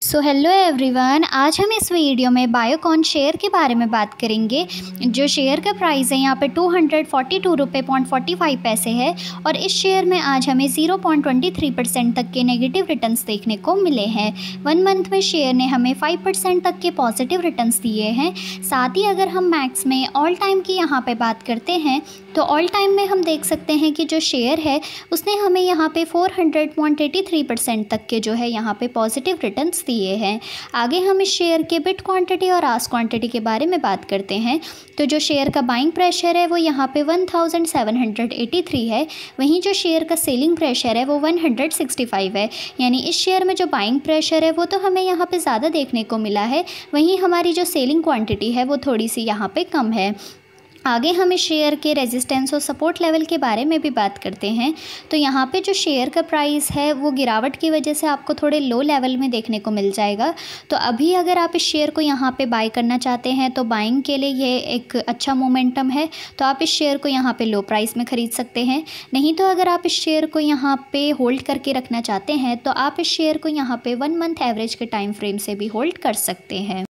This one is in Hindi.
सो हेलो एवरीवन, आज हम इस वीडियो में बायोकॉन शेयर के बारे में बात करेंगे। जो शेयर का प्राइस है यहाँ पे 242.45 पैसे है और इस शेयर में आज हमें 0.23% तक के नेगेटिव रिटर्न्स देखने को मिले हैं। 1 मंथ में शेयर ने हमें 5% तक के पॉजिटिव रिटर्न्स दिए हैं। साथ ही अगर हम मैक्स में ऑल टाइम की यहाँ पे बात करते हैं तो ऑल टाइम में हम देख सकते हैं कि जो शेयर है उसने हमें यहाँ पे 400.83% तक के जो है यहाँ पे पॉजिटिव रिटर्न्स दिए हैं। आगे हम इस शेयर के बिड क्वांटिटी और आस्क क्वांटिटी के बारे में बात करते हैं। तो जो शेयर का बाइंग प्रेशर है वो यहाँ पे 1783 है, वहीं जो शेयर का सेलिंग प्रेशर है वो 165 है। यानी इस शेयर में जो बाइंग प्रेशर है वो तो हमें यहाँ पे ज़्यादा देखने को मिला है, वहीं हमारी जो सेलिंग क्वांटिटी है वो थोड़ी सी यहाँ पे कम है। आगे हम इस शेयर के रेजिस्टेंस और सपोर्ट लेवल के बारे में भी बात करते हैं। तो यहाँ पे जो शेयर का प्राइस है वो गिरावट की वजह से आपको थोड़े लो लेवल में देखने को मिल जाएगा। तो अभी अगर आप इस शेयर को यहाँ पे बाय करना चाहते हैं तो बाइंग के लिए ये एक अच्छा मोमेंटम है, तो आप इस शेयर को यहाँ पे लो प्राइस में ख़रीद सकते हैं। नहीं तो अगर आप इस शेयर को यहाँ पे होल्ड करके रखना चाहते हैं तो आप इस शेयर को यहाँ पे 1 मंथ एवरेज के टाइम फ्रेम से भी होल्ड कर सकते हैं।